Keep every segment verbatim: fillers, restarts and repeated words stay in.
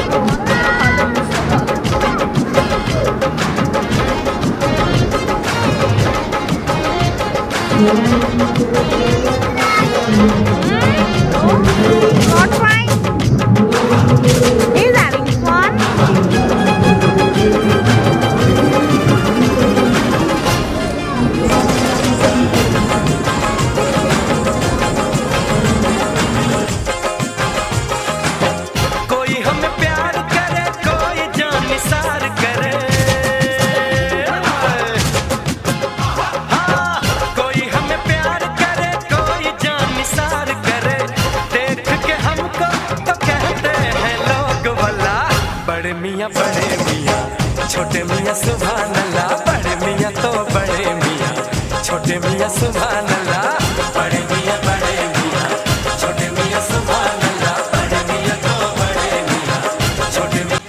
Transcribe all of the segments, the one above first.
Not trying. He's having fun. कोई हमें प्यार करे, कोई जान निसार करे। हाँ, कोई हमें प्यार करे, कोई जान निसार करे। देख के हमको तो कहते हैं लोग भला, बड़े मियाँ बड़े मियाँ, छोटे मियाँ सुभान अल्लाह। बड़े मियाँ तो बड़े मियाँ, छोटे मियाँ सुभान अल्लाह। बड़े मियाँ बड़े मियाँ, छोटे मियाँ सुभान अल्लाह। बड़े मियाँ तो बड़े मियाँ, छोटे मियाँ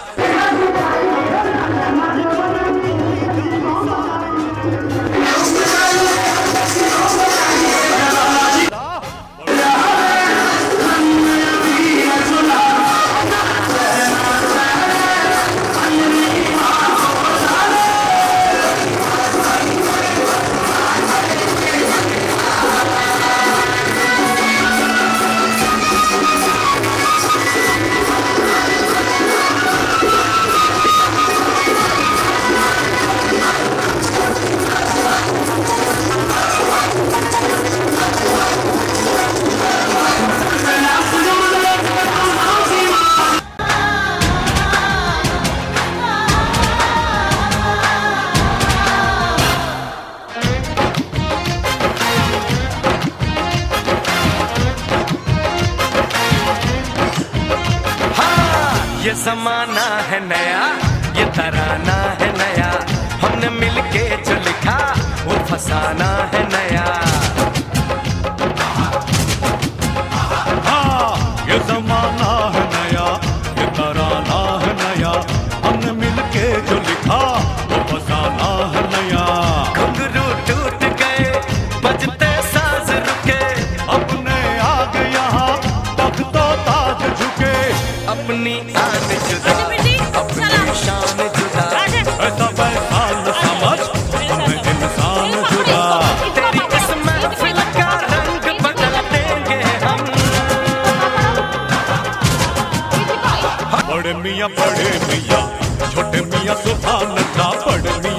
ये जमाना है नया, ये तराना है नया। हमने मिलके जो लिखा वो फसाना है नया। हाँ, ये जमाना है नया, ये तराना है नया। हमने मिलके जो लिखा वो फसाना है नया। घुंघरू टूट गए, बजते साज रुके। अपने आग यहाँ तक तो ताज झुके। अपनी आन जुदा, अपनी शान जुदा। ऐसा वैसा न समझ, हमें इंसान जुदा। तेरी इस महफिल का रंग बदल देंगे हम। बड़े मियाँ बड़े मियाँ, छोटे मियाँ सुभान अल्लाह। बड़े